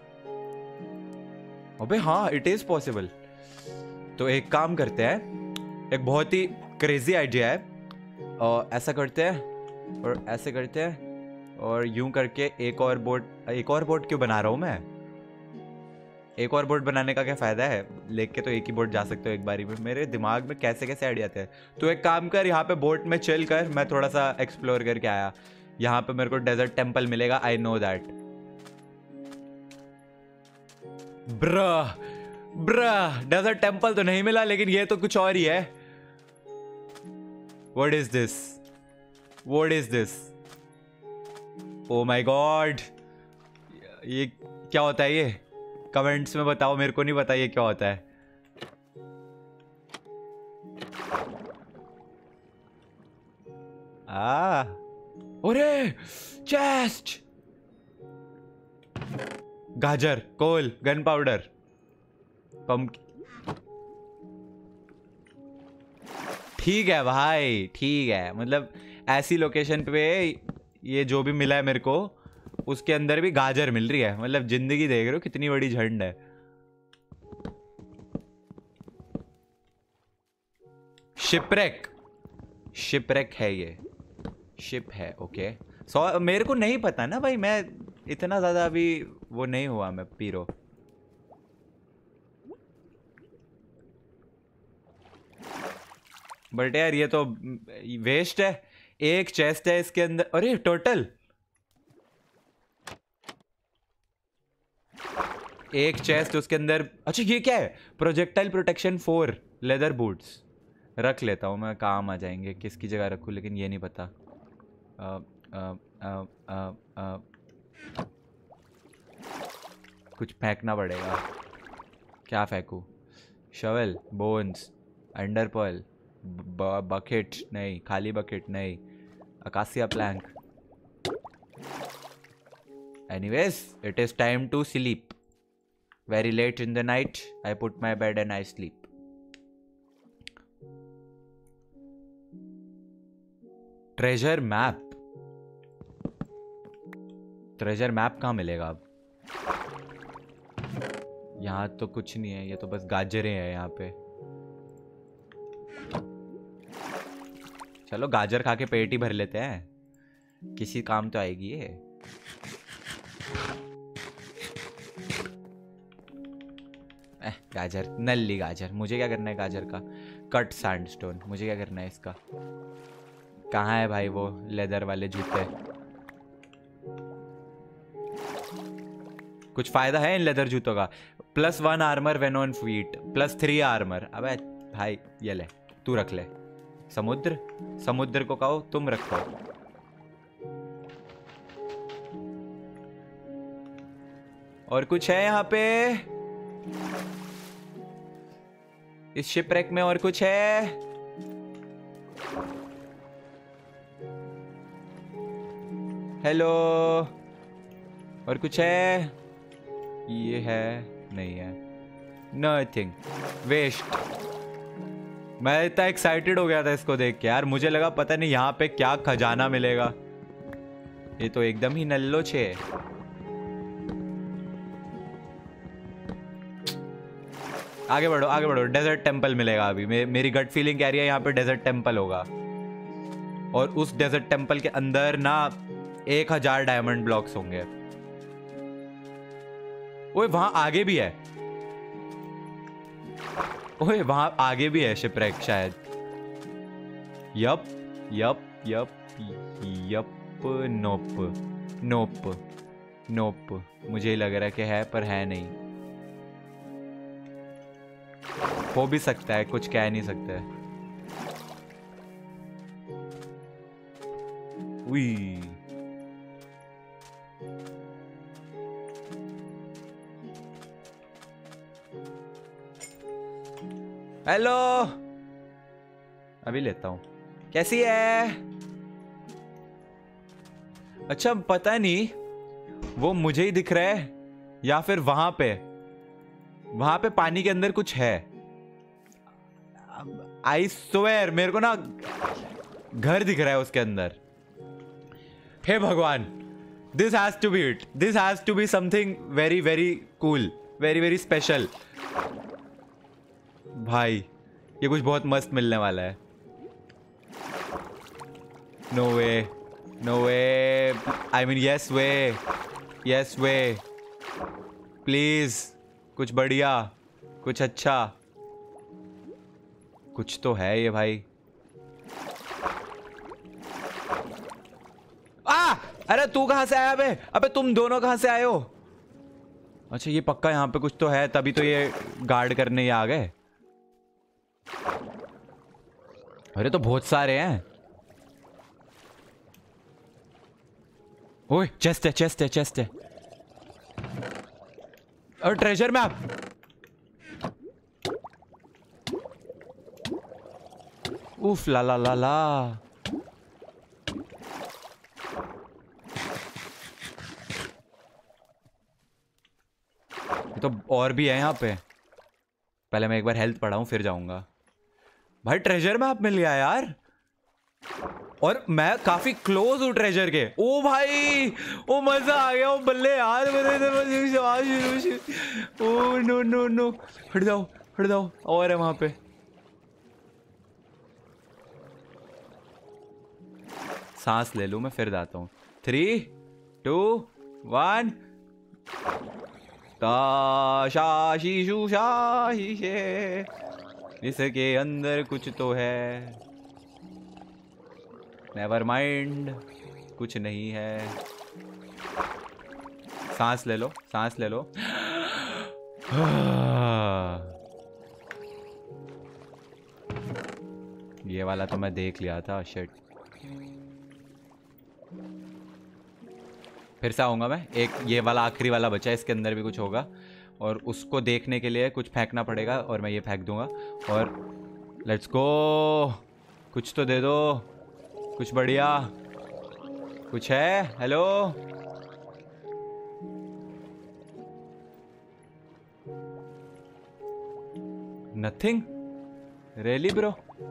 [SPEAKER 2] अबे हाँ इट इज पॉसिबल। तो एक काम करते हैं, एक बहुत ही क्रेजी आइडिया है। और ऐसा करते हैं और ऐसे करते हैं और यूं करके एक और बोट, एक और बोट क्यों बना रहा हूं मैं? एक और बोट बनाने का क्या फायदा है, लेके तो एक ही बोट जा सकते हो एक बारी में। मेरे दिमाग में कैसे कैसे आइडिया आते हैं। तो एक काम कर, यहाँ पे बोट में चिल कर, मैं थोड़ा सा एक्सप्लोर करके आया। यहाँ पे मेरे को डेजर्ट टेम्पल मिलेगा, आई नो दैट। ब्रह ब्रह डेजर्ट टेम्पल तो नहीं मिला, लेकिन ये तो कुछ और ही है। What is this? What is this? Oh my god, ये क्या होता है? ये कमेंट्स में बताओ, मेरे को नहीं पता ये क्या होता है। आ अरे चेस्ट, गाजर, कोल, गन पाउडर, पंप। ठीक है भाई, ठीक है। मतलब ऐसी लोकेशन पे ये जो भी मिला है मेरे को, उसके अंदर भी गाजर मिल रही है। मतलब जिंदगी देख रहे हो कितनी बड़ी झंड है। शिपरेक, शिपरेक है ये, शिप है। ओके सो मेरे को नहीं पता ना भाई, मैं इतना ज्यादा अभी वो नहीं हुआ मैं पीरो। बट यार ये तो वेस्ट है। एक चेस्ट है इसके अंदर। अरे टोटल एक चेस्ट, उसके अंदर। अच्छा ये क्या है? Projectile protection four leather boots. रख लेता हूँ मैं, काम आ जाएंगे। किसकी जगह रखूँ लेकिन ये नहीं पता। आ, आ, आ, आ, आ, कुछ फेंकना पड़ेगा। क्या फेंकूँ? शवल, बोन्स, अंडरपर्ल, बकेट नहीं, खाली बकेट नहीं, acacia plank. Anyways it is time to sleep. Very late in the night, I put my bed and I sleep. Treasure map. Treasure map कहाँ मिलेगा अब? यहाँ तो कुछ नहीं है, ये तो बस गाजरें हैं यहाँ पे। चलो गाजर खा के पेट ही भर लेते हैं, किसी काम तो आएगी ये। गाजर, नल्ली गाजर। मुझे क्या करना है गाजर का? कट सैंडस्टोन, मुझे क्या करना है इसका? कहाँ है भाई वो लेदर वाले जूते? कुछ फायदा है इन लेदर जूतों का? Plus one armour when on feet, plus three armour. अबे भाई ये ले, तू रख ले। समुद्र, समुद्र को कहो तुम रखो। और कुछ है यहाँ पे इस शिपरेक में? और कुछ है? हेलो, और कुछ है? ये है? नहीं है, नथिंग, वेस्ट। मैं इतना एक्साइटेड हो गया था इसको देख के यार, मुझे लगा पता नहीं यहाँ पे क्या खजाना मिलेगा। ये तो एकदम ही नल्लो छे। आगे बढ़ो, आगे बढ़ो। डेजर्ट टेंपल मिलेगा अभी। मे, मेरी गट फीलिंग कह रही है यहाँ पे डेजर्ट टेंपल होगा, और उस डेजर्ट टेंपल के अंदर ना एक हजार डायमंड ब्लॉक्स होंगे। ओए वहां आगे भी है, ओए वहां आगे भी है शिपरेक शायद। Yup yup yup yup, nope nope nope, मुझे ही लग रहा है कि है पर है नहीं। हो भी सकता है, कुछ कह नहीं सकते। उई, हेलो, अभी लेता हूं। कैसी है? अच्छा पता नहीं वो मुझे ही दिख रहा है या फिर वहां पे, वहां पे पानी के अंदर कुछ है। आई स्वेयर मेरे को ना घर दिख रहा है उसके अंदर। हे भगवान, this has to be it, this has to be something very very cool, very very special. भाई ये कुछ बहुत मस्त मिलने वाला है। No way, no way, I mean yes way, yes way, please कुछ बढ़िया, कुछ अच्छा, कुछ तो है ये भाई। आ! अरे तू कहां से आया बे? अबे तुम दोनों कहां से आए हो? अच्छा ये पक्का यहाँ पे कुछ तो है, तभी तो ये गार्ड करने ही आ गए। अरे तो बहुत सारे हैं। ओए चेस्ट है, चेस्ट है, चेस्ट है। और ट्रेजर मैप। उफ ला ला ला ला। तो और भी है यहाँ पे। पहले मैं एक बार हेल्थ पढ़ाऊं फिर जाऊंगा। भाई ट्रेजर मैप मिल गया यार, और मैं काफी क्लोज हूँ ट्रेजर के। ओ भाई, ओ मजा आ गया, ओ बल्ले यार। ओ नो नो नो, हट जाओ हट जाओ। और है वहां पे। सांस ले लूं मैं फिर जाता हूँ। Three two one. ताशाशीशु शाहीशे, इसके अंदर कुछ तो है। नेवर माइंड, कुछ नहीं है। सांस ले लो, सांस ले लो। ये वाला तो मैं देख लिया था। शिट, फिर से आऊंगा मैं। एक ये वाला आखिरी वाला बचा है, इसके अंदर भी कुछ होगा, और उसको देखने के लिए कुछ फेंकना पड़ेगा, और मैं ये फेंक दूंगा। और लेट्स गो, कुछ तो दे दो, कुछ बढ़िया। कुछ है? Hello, nothing really bro.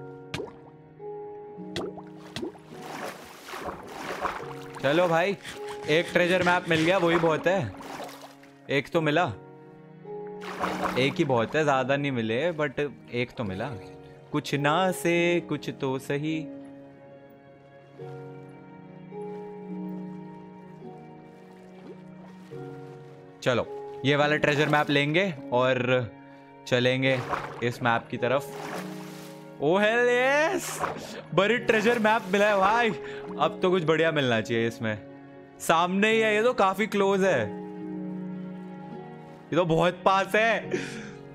[SPEAKER 2] चलो भाई, एक ट्रेजर मैप मिल गया, वही बहुत है। एक तो मिला, एक ही बहुत है, ज्यादा नहीं मिले, बट एक तो मिला। कुछ ना से कुछ तो सही। चलो ये वाला ट्रेजर मैप लेंगे और चलेंगे इस मैप की तरफ। Oh hell yes, buried treasure map मिला है भाई। अब तो कुछ बढ़िया मिलना चाहिए इसमें। सामने ही है, ये तो काफी क्लोज है, ये तो बहुत पास है।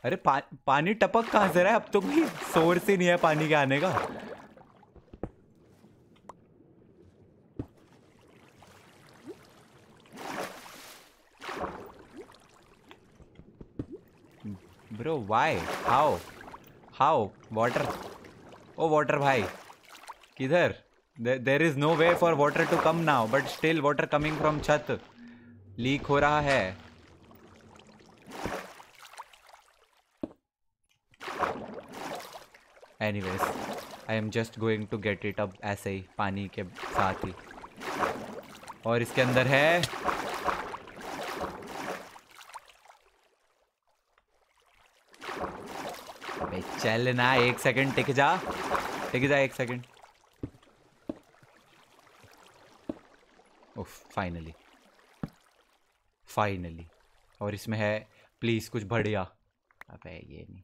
[SPEAKER 2] अरे पा, पानी टपक कहाँ से रहा है? अब तो कोई सोर्स ही नहीं है पानी के आने का। Bro why how how water? Oh water भाई किधर? There is no way for water to come now but still water coming from छत लीक हो रहा है। Anyways I am just going to get it अब ऐसे ही पानी के साथ ही। और इसके अंदर है अबे चल ना, एक सेकंड टिक जा टिक जा एक सेकंड। उफ फाइनली फाइनली। और इसमें है प्लीज कुछ बढ़िया। अबे ये नहीं।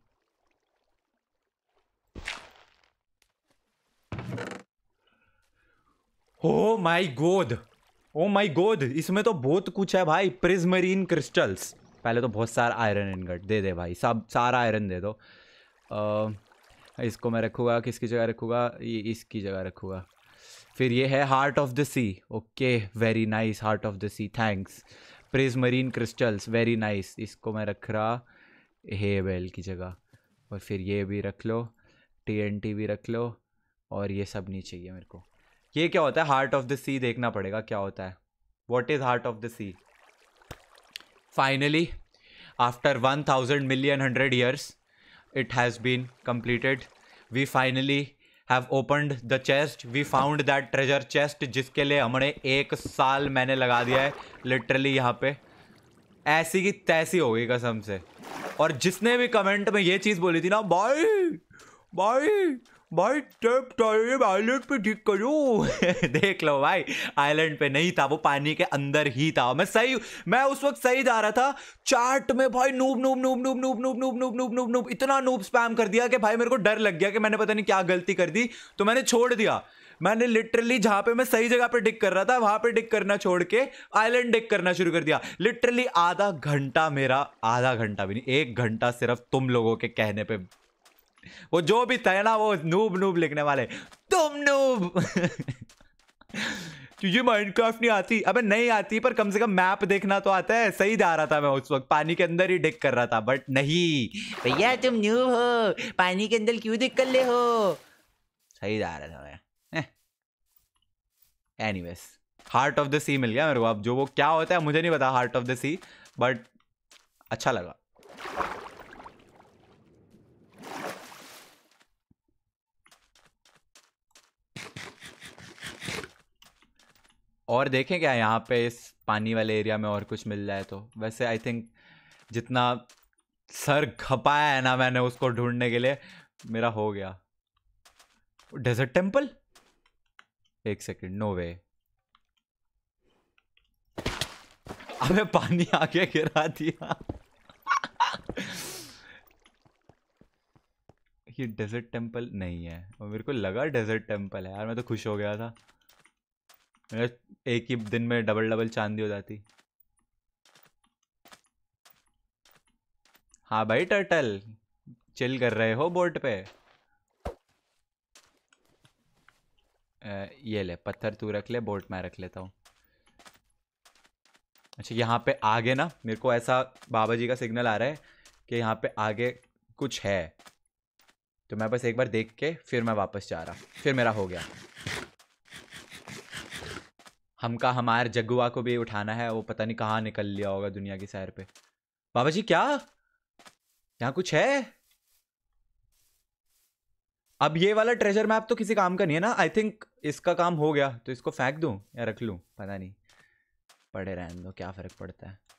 [SPEAKER 2] Oh my god oh my god, इसमें तो बहुत कुछ है भाई। Prismarine crystals. पहले तो बहुत सारा आयरन इनगट दे दे भाई, सब सारा आयरन दे दो। आ, इसको मैं रखूँगा, किसकी जगह रखूँगा? ये इसकी जगह रखूँगा। फिर ये है heart of the sea. Okay very nice, heart of the sea thanks. Prismarine crystals very nice. इसको मैं रख रहा हेवेल की जगह। और फिर ये भी रख लो, टीएनटी भी रख लो। और ये सब नहीं चाहिए मेरे को। ये क्या होता है? हार्ट ऑफ द सी देखना पड़ेगा क्या होता है। What is heart of the sea? Finally after one thousand million hundred years it has been completed. We finally have opened the chest. We found that treasure chest जिसके लिए हमने एक साल मैंने लगा दिया है लिटरली यहाँ पे। ऐसी की तैसी हो गई कसम से। और जिसने भी कमेंट में ये चीज़ बोली थी ना, भाई भाई भाई टेप आइलैंड पे ठीक करो देख लो भाई, आइलैंड पे नहीं था वो, पानी के अंदर ही था। मैं सही मैं उस वक्त सही जा रहा था। चार्ट में भाई noob noob noob noob noob noob noob noob noob noob noob इतना नूब स्पैम कर दिया कि भाई मेरे को डर लग गया कि मैंने पता नहीं क्या गलती कर दी, तो मैंने छोड़ दिया। मैंने लिटरली जहां पे मैं सही जगह पे डिक कर रहा था वहां पे डिक करना छोड़ के आइलैंड डिक करना शुरू कर दिया। लिटरली आधा घंटा मेरा, आधा घंटा भी नहीं, एक घंटा सिर्फ तुम लोगों के कहने पे। वो जो भी था ना वो नूब नूब लिखने वाले, तुम नूब तुझे माइनक्राफ्ट नहीं आती? अबे नहीं आती, पर कम से कम मैप देखना तो आता है। सही जा रहा था मैं उस वक्त, पानी के अंदर ही डिक कर रहा था। बट नहीं
[SPEAKER 3] भैया तुम न्यू हो, पानी के अंदर क्यों दिख कर ले हो?
[SPEAKER 2] सही जा रहा था मैं। Anyways heart of the sea मिल गया मेरे को। अब जो वो क्या होता है मुझे नहीं पता heart of the sea, but अच्छा लगा। और देखें क्या यहाँ पे इस पानी वाले एरिया में और कुछ मिल जाए तो। वैसे आई थिंक जितना सर खपाया है ना मैंने उसको ढूंढने के लिए, मेरा हो गया। डेजर्ट टेम्पल, एक सेकंड, नो वे। अबे पानी आगे गिरा दिया ये डेजर्ट टेम्पल नहीं है, और मेरे को लगा डेजर्ट टेम्पल है यार। मैं तो खुश हो गया था, एक ही दिन में डबल डबल चांदी हो जाती। हाँ भाई टर्टल, चिल कर रहे हो बोट पे? ए, ये ले पत्थर तू रख ले, बोट मैं रख लेता हूँ। अच्छा यहाँ पे आगे ना मेरे को ऐसा बाबा जी का सिग्नल आ रहा है कि यहाँ पे आगे कुछ है, तो मैं बस एक बार देख के फिर मैं वापस जा रहा। फिर मेरा हो गया। हमका हमारे जगुआ को भी उठाना है, वो पता नहीं कहाँ निकल लिया होगा दुनिया की सैर पे। बाबा जी क्या यहाँ कुछ है? अब ये वाला ट्रेजर मैप तो किसी काम का नहीं है ना? आई थिंक इसका काम हो गया, तो इसको फेंक दूं या रख लूं, पता नहीं, पड़े रहने दो, क्या फर्क पड़ता है।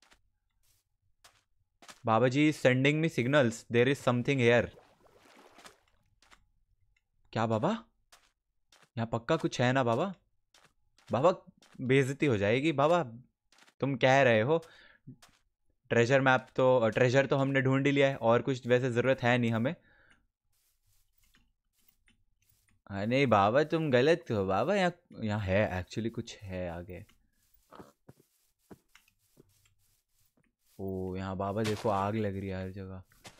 [SPEAKER 2] बाबा जी sending me signals, there is something here. क्या बाबा? यहाँ पक्का कुछ है ना बाबा? बाबा बेइज्जती हो जाएगी बाबा, तुम कह रहे हो। ट्रेजर मैप तो, ट्रेजर तो हमने ढूंढ ही लिया है, और कुछ वैसे ज़रूरत है नहीं हमें। हाँ नहीं बाबा तुम गलत हो बाबा, यहाँ यहाँ है एक्चुअली कुछ है आगे। ओ यहाँ बाबा देखो आग लग रही है हर जगह।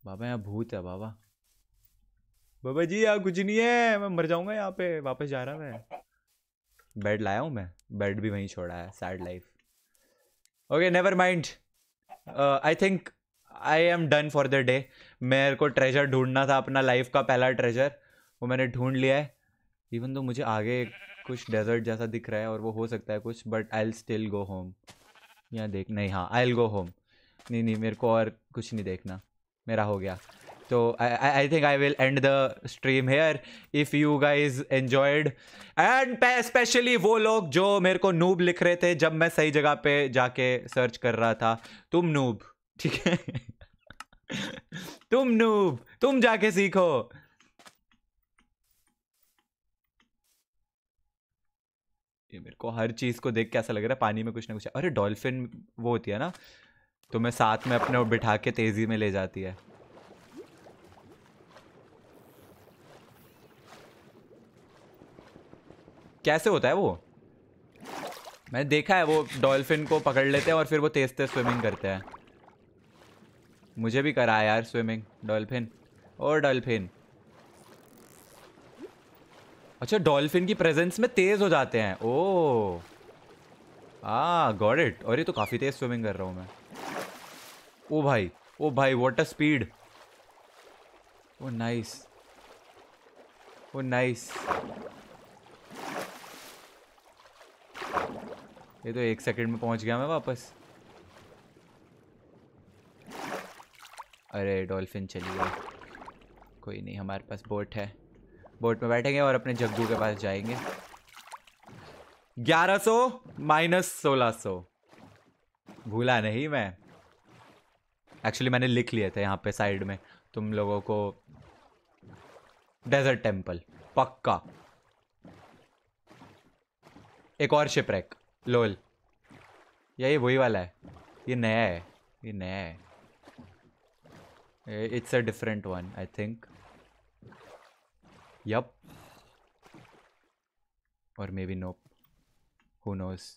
[SPEAKER 2] बाबा यहाँ भूत है बाबा। बाबा जी यहाँ कुछ नहीं है, मैं मर जाऊंगा यहाँ पे, वापस जा रहा मैं। बेड लाया हूँ मैं, बेड भी वहीं छोड़ा है, sad life. Okay never mind, I think I am done for the day. मेरे को ट्रेजर ढूंढना था, अपना लाइफ का पहला ट्रेजर, वो मैंने ढूंढ लिया है। इवन तो मुझे आगे कुछ डेजर्ट जैसा दिख रहा है और वो हो सकता है कुछ, but I will still go home. यहाँ देख, नहीं हाँ आई विल गो होम। नहीं नहीं मेरे को और कुछ नहीं देखना, मेरा हो गया। तो I think I will end the stream here. If you guys enjoyed, and specially वो लोग जो मेरे को नूब लिख रहे थे जब मैं सही जगह पे जाके सर्च कर रहा था, तुम नूब, ठीक है तुम नूब, तुम जाके सीखो। ये मेरे को हर चीज को देख के ऐसा लग रहा है पानी में कुछ ना कुछ है। अरे डॉल्फिन वो होती है ना, तो मैं साथ में अपने बिठा के तेजी में ले जाती है। कैसे होता है वो? मैंने देखा है वो डॉल्फिन को पकड़ लेते हैं और फिर वो तेज तेज स्विमिंग करते हैं। मुझे भी करा यार स्विमिंग डॉल्फिन। और डॉल्फिन, अच्छा डॉल्फिन की प्रेजेंस में तेज हो जाते हैं। Oh ah got it. और ये तो काफी तेज स्विमिंग कर रहा हूँ मैं। ओ भाई, ओ भाई what a speed. Oh nice, oh nice. ये तो एक सेकंड में पहुंच गया मैं वापस। अरे डॉल्फिन चली गई, कोई नहीं, हमारे पास बोट है, बोट में बैठेंगे और अपने जग्गू के पास जाएंगे। ग्यारह सौ माइनस सोलह सौ, भूला नहीं मैं। एक्चुअली मैंने लिख लिए थे यहाँ पे साइड में तुम लोगों को। डेजर्ट टेम्पल पक्का। एक और शिपरेक, लोल, या ये वही वाला है? ये नया है, ये नया है। It's a different one I think. Yup, और maybe nope, who knows.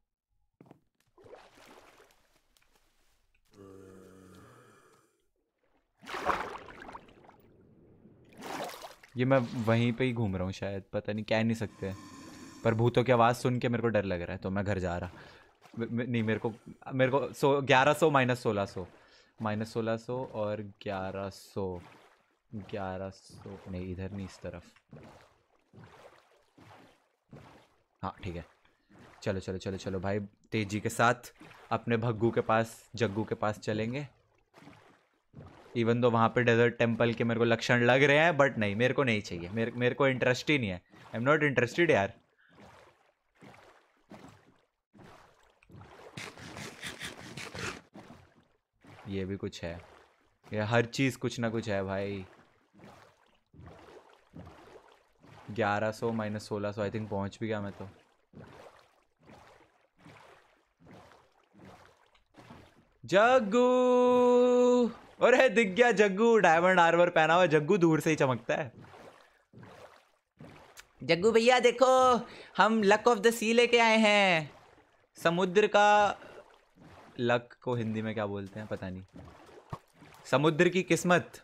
[SPEAKER 2] ये मैं वहीं पे ही घूम रहा हूँ शायद, पता नहीं, कह नहीं सकते। पर भूतों की आवाज़ सुन के मेरे को डर लग रहा है, तो मैं घर जा रहा। नहीं मेरे को मेरे को सो ग्यारह सौ माइनस सोलह सौ, माइनस सोलह सौ और ग्यारह सौ, ग्यारह सौ नहीं इधर नहीं, इस तरफ। हाँ ठीक है, चलो चलो चलो चलो भाई, तेजी के साथ अपने भग्गू के पास, जग्गू के पास चलेंगे। इवन तो वहाँ पे डेजर्ट टेम्पल के मेरे को लक्षण लग रहे हैं, बट नहीं, मेरे को नहीं चाहिए, मेरे मेरे को इंटरेस्ट ही नहीं है। आई एम नॉट इंटरेस्टेड यार। ये भी कुछ है, ये हर चीज़ कुछ ना कुछ है भाई। ग्यारह सौ माइनस सोलह सौ, आई थिंक पहुँच भी गया मैं तो। जग्गू, अरे दिख गया जग्गू, डायमंड आर्मर पहना हुआ जग्गू दूर से ही चमकता है। जग्गू भैया देखो, हम लक ऑफ द सी लेके आए हैं। समुद्र का लक को हिंदी में क्या बोलते हैं पता नहीं, समुद्र की किस्मत।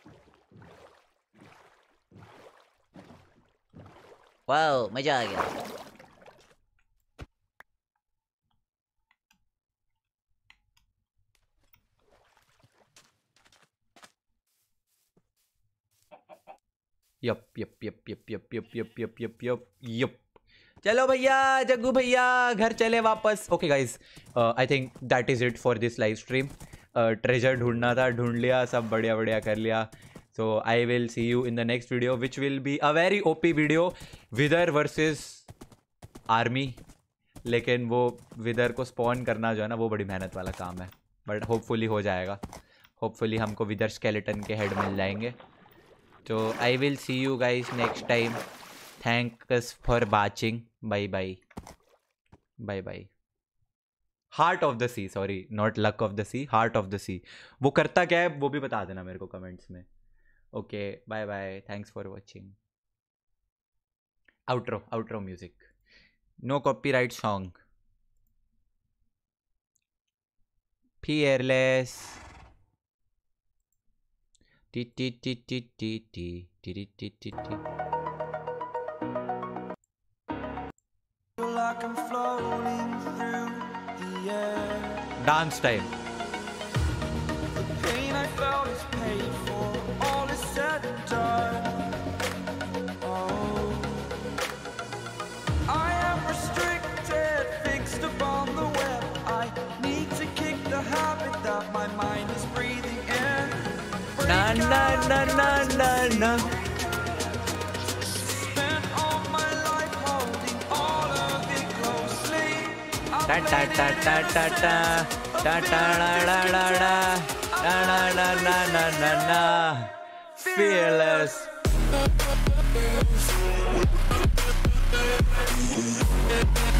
[SPEAKER 3] वाओ मजा आ गया।
[SPEAKER 2] Yup yup yup yup yup yup yup yup yup yup yup. चलो भैया, जग्गू भैया घर चले वापस। Okay guys, I think that is it for this live stream. Treasure ढूंढना था, ढूंढ लिया, सब बढ़िया बढ़िया कर लिया। So I will see you in the next video which will be a very OP video, wither versus army. लेकिन वो विदर को स्पॉन करना जो है ना, वो बड़ी मेहनत वाला काम है, बट होपफुली हो जाएगा। होपफुली हमको विदर स्केलेटन के हेड मिल जाएंगे। तो I will see you guys next time. Thanks for watching, bye bye bye bye. Heart of the sea, sorry not luck of the sea, heart of the sea. वो करता क्या है वो भी बता देना मेरे को कमेंट्स में। Okay bye bye, thanks for watching. Outro, outro music, no copyright song. Fearless. T T T T T T T T T T
[SPEAKER 1] like I'm floating through the air.
[SPEAKER 2] Dance time.
[SPEAKER 1] The pain I felt is paid for. All is said and done. Oh, I am restricted, fixed upon the web. I need to kick the habit that my mind is breathing in.
[SPEAKER 2] Na na na na na na.
[SPEAKER 1] Spent all my life holding all of it closely.
[SPEAKER 2] Ta ta ta ta ta ta ta ta la la la la la la la la la la la. Fearless.